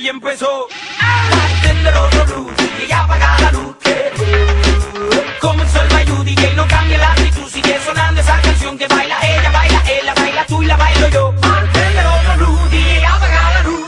y empezó. Bartender otro blues y ya apaga la luz. Comenzó el bailú, DJ, no cambia la actitud. Sigue sonando esa canción que baila ella, baila él, la baila tú y la bailo yo. Bartender otro blues, DJ, apaga la luz.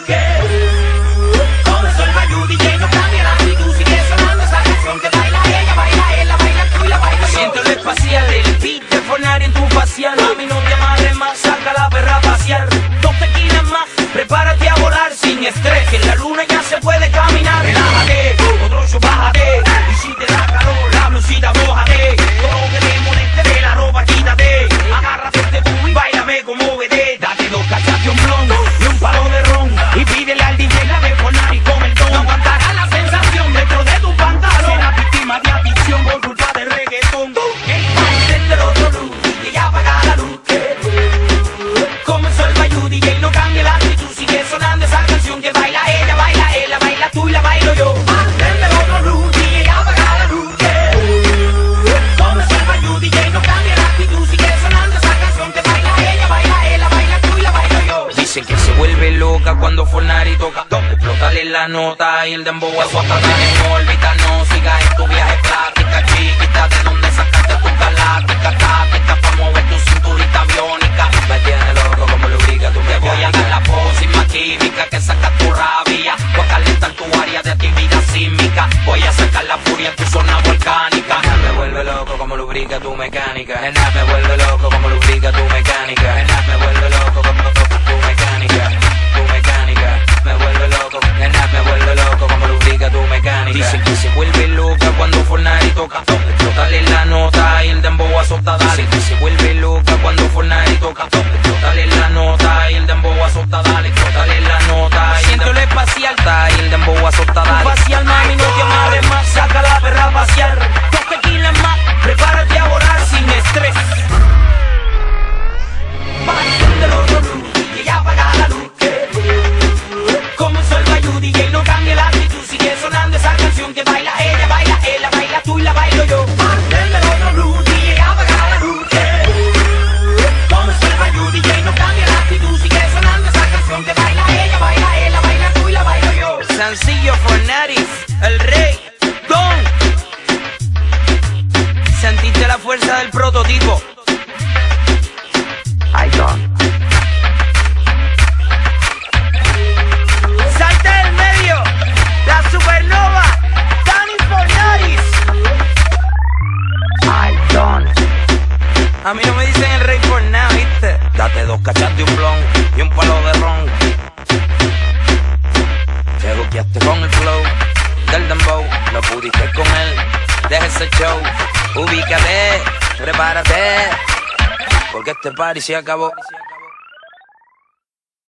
Comenzó el bailú, DJ, no cambia la actitud. Sigue sonando esa canción que baila ella, baila él, la baila tú y la bailo yo. Siento el espacial, el beat de Fornari en tu facial. A mi novia madre más, saca la perra a pasear. 2 tequilas más, prepárate a volar sin estrés. Que en la luna ya se puede caminar. Relájate, otro show bájate. Y si te da calor, la blusita mójate. Todo lo que te moleste de la ropa quítate. Agárrate este tú y bailame como vedé. Date 2 cachas de un blon y un palo de ron. Y pídele al DJ la de Fornari con el don. No aguantarás la sensación dentro de tu pantalón. Serás víctima de adicción por culpa del reggaetón. El bartender otro blues y ya apaga la luz. Comenzó el bailú, DJ, no cambia la actitud. Sigue sonando esa canción que baila ella, baila él, la baila tú y la bailo yo. Bartender otro blues, DJ, apaga la luz. Comenzó el bailú, DJ, no cambia la actitud. Sigue sonando esa canción que baila ella, baila él, la baila tú y la bailo yo. Dicen que se vuelve loca cuando Fornari toca. Explótale la nota y el dembow a su hasta en órbita. No sigas en tu viaje plática, chiquita. ¿De dónde sacaste tu galáctica? Táctica pa' mover tu cinturita biónica. Me tiene loco como lubrica tu viaje. Voy a dar la pócima química que saca tu rabia. Voy a calentar tu área de actividad sísmica. Voy a sacar la furia en tu zona volcánica. Me vuelve loco como lubrica tu mecánica. Me vuelve loco como lubrica tu mecánica. Me vuelve loco como tu mecánica. Tu mecánica. Me vuelve loco. Me vuelve loco como lubrica tu mecánica. Dicen que se vuelve loca cuando Fornari toca. Explótale la nota y el dembow azota, dale. Dicen que se vuelve loca cuando Fornari toca. Explótale la nota y el dembow azota, dale. Explótale la nota y siento el espacial y el dembow azota, dale. Facial, mami, no te amarres más. Saca la perra a pasear. 2 tequilas más, prepárate a volar sin estrés. Bartender otro blues y ya apaga la luz. Comenzó el bailú, DJ, no cambia la actitud. Sigue sonando esa canción que baila ella, baila él, la baila tú y la bailo yo. Bartender otro blues, DJ, apaga la luz. Comenzó el bailú, DJ, no cambia la actitud. Sigue sonando esa canción que baila ella, baila él, la baila tú y la bailo yo. Sencillo Fornari, el rey, Don. Sentiste la fuerza del prototipo. Ay, Don. Salta del medio, la supernova, Dani Fornari. Ay, Don. A mí no me dicen el rey por nada, ¿viste? Date 2 cachas de un blon y un palo de ron. Te buqueaste con el flow del dembow, no pudiste con él, deja ese show. Ubícate, prepárate, porque este party se acabó.